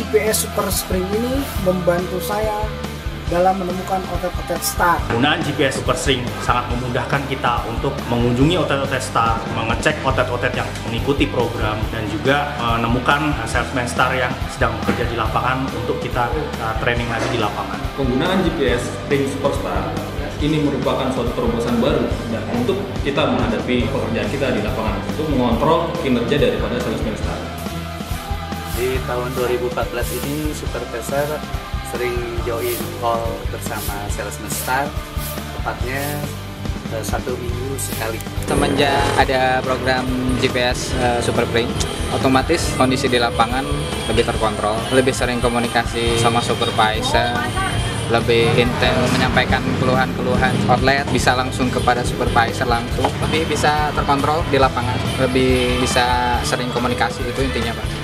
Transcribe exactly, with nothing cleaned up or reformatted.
G P S Super Spring ini membantu saya dalam menemukan outlet-outlet Star. Penggunaan G P S Super Spring sangat memudahkan kita untuk mengunjungi outlet-outlet Star, mengecek outlet-outlet yang mengikuti program, dan juga menemukan salesman Star yang sedang bekerja di lapangan untuk kita uh, training lagi di lapangan. Penggunaan G P S Spring Superstar ini merupakan suatu terobosan baru dan untuk kita menghadapi pekerjaan kita di lapangan untuk mengontrol kinerja daripada salesman Star. Di tahun dua ribu empat belas ini Super Peser sering join call bersama salesman Star, tepatnya satu minggu sekali. Semenjak ada program G P S uh, Super Spring, otomatis kondisi di lapangan lebih terkontrol, lebih sering komunikasi sama supervisor, lebih intens menyampaikan keluhan-keluhan outlet, bisa langsung kepada supervisor langsung, lebih bisa terkontrol di lapangan, lebih bisa sering komunikasi, itu intinya Pak.